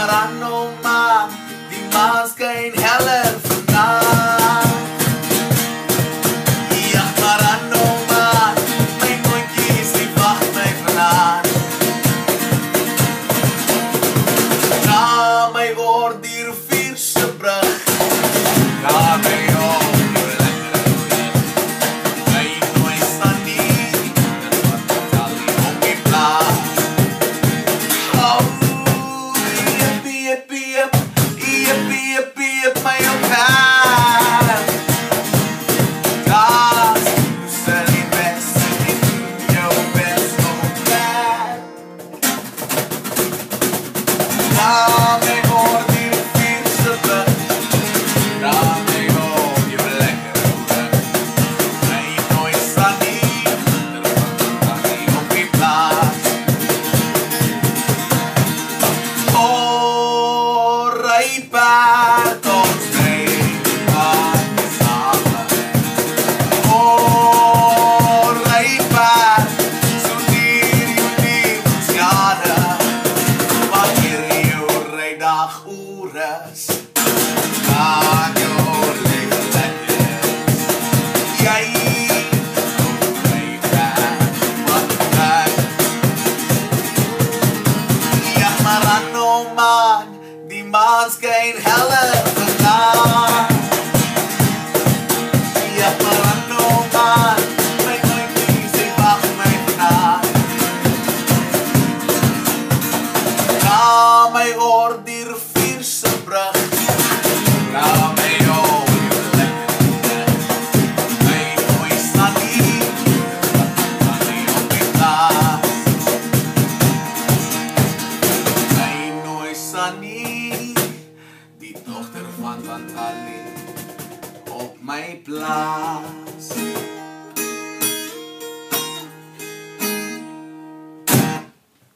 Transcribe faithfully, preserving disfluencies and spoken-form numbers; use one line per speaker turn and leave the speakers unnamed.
marano maan, die maan skyn heller vandag. Ja, marano maan, my mondjies die wag my vanavond. Na my word die rivier se brug, na my op jou lekkere hoed. My nooi staan nie, dit wat ek al die op die plaas. Oh, jippie, jippie, jip, jippie, jippie, jip, my elkaar. Daas, you stel die best, en doen jou best elkaar. Na my word die rivier se brug, na my op jou lekkere hoed. My nooi staan nie, dit wat ek al die op die plaas. Oh, ry paard, ons ry paard samen. Oh, ry paard, so dier jou levensjare, wanneer jou rydag oor is, aan jou lekker lekker is. Jy, oh, ry paard, wat ek. Ja, marano maan, die maan skyn heller vandag. Ja, marano maan, my mondjies die wag my vanavond. Na my word die rivier se brug, na my op jou lekker hoed. My nooi staan nie, dit wat ek al die op die plaas. My nooi staan nie, die dogter van Tantali op my plaas.